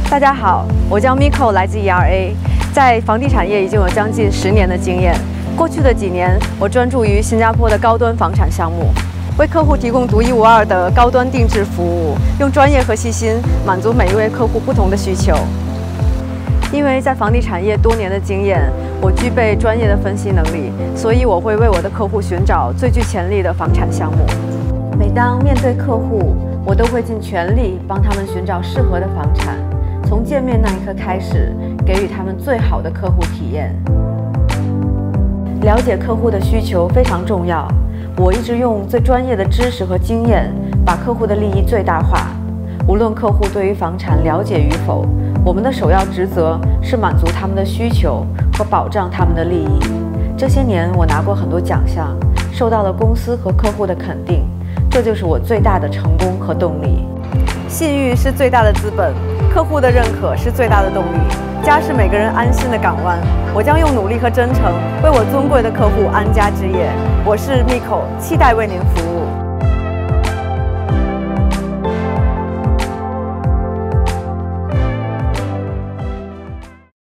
大家好，我叫 Miko， 来自 ERA， 在房地产业已经有将近10年的经验。过去的几年，我专注于新加坡的高端房产项目，为客户提供独一无二的高端定制服务，用专业和细心满足每一位客户不同的需求。因为在房地产业多年的经验，我具备专业的分析能力，所以我会为我的客户寻找最具潜力的房产项目。每当面对客户，我都会尽全力帮他们寻找适合的房产，从见面那一刻开始，给予他们最好的客户体验。了解客户的需求非常重要，我一直用最专业的知识和经验，把客户的利益最大化。无论客户对于房产了解与否，我们的首要职责是满足他们的需求和保障他们的利益。这些年，我拿过很多奖项，受到了公司和客户的肯定，这就是我最大的成功和动力。信誉是最大的资本，客户的认可是最大的动力，家是每个人安心的港湾。我将用努力和真诚为我尊贵的客户安家置业。我是 Miko， 期待为您服务。